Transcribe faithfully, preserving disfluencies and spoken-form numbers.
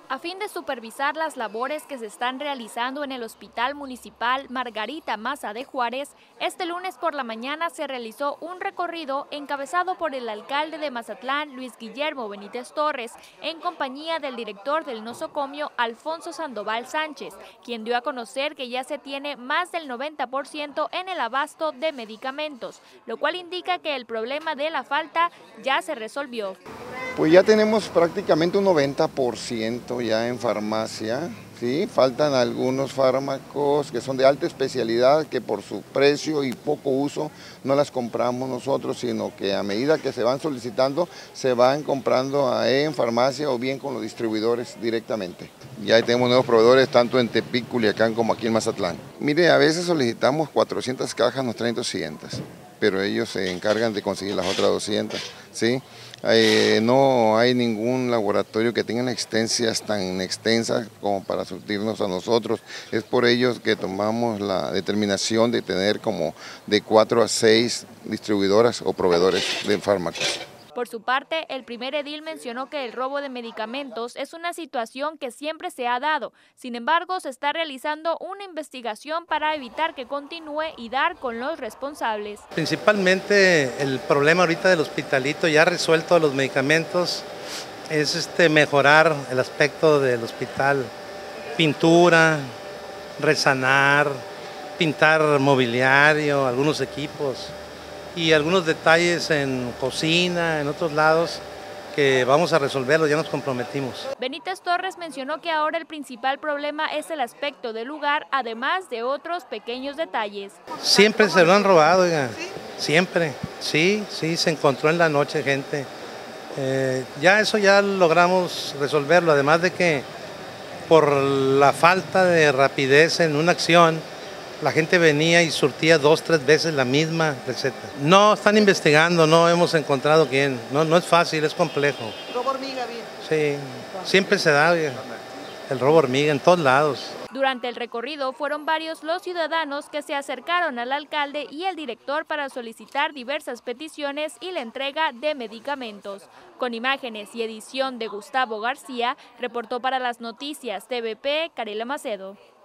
A fin de supervisar las labores que se están realizando en el Hospital Municipal Margarita Maza de Juárez, este lunes por la mañana se realizó un recorrido encabezado por el alcalde de Mazatlán, Luis Guillermo Benítez Torres, en compañía del director del nosocomio, Alfonso Sandoval Sánchez, quien dio a conocer que ya se tiene más del noventa por ciento en el abasto de medicamentos, lo cual indica que el problema de la falta ya se resolvió. Pues ya tenemos prácticamente un noventa por ciento ya en farmacia, ¿sí? Faltan algunos fármacos que son de alta especialidad, que por su precio y poco uso no las compramos nosotros, sino que a medida que se van solicitando, se van comprando en farmacia o bien con los distribuidores directamente. Ya tenemos nuevos proveedores tanto en Tepic, Culiacán como aquí en Mazatlán. Mire, a veces solicitamos cuatrocientas cajas, nos traen doscientas, pero ellos se encargan de conseguir las otras doscientas, ¿sí? Eh, no hay ningún laboratorio que tenga extensias tan extensas como para surtirnos a nosotros. Es por ello que tomamos la determinación de tener como de cuatro a seis distribuidoras o proveedores de fármacos. Por su parte, el primer edil mencionó que el robo de medicamentos es una situación que siempre se ha dado. Sin embargo, se está realizando una investigación para evitar que continúe y dar con los responsables. Principalmente el problema ahorita del hospitalito ya resuelto de los medicamentos es este mejorar el aspecto del hospital. Pintura, resanar, pintar mobiliario, algunos equipos y algunos detalles en cocina, en otros lados, que vamos a resolverlo, ya nos comprometimos. Benítez Torres mencionó que ahora el principal problema es el aspecto del lugar, además de otros pequeños detalles. Siempre se lo han robado, oiga, siempre, sí, sí, se encontró en la noche gente. Eh, ya eso ya logramos resolverlo, además de que por la falta de rapidez en una acción, la gente venía y surtía dos, tres veces la misma receta. No, están investigando, no hemos encontrado quién. No, no es fácil, es complejo. ¿Robo hormiga bien? Sí, siempre se da el robo hormiga en todos lados. Durante el recorrido fueron varios los ciudadanos que se acercaron al alcalde y el director para solicitar diversas peticiones y la entrega de medicamentos. Con imágenes y edición de Gustavo García, reportó para las noticias T V P, Karela Macedo.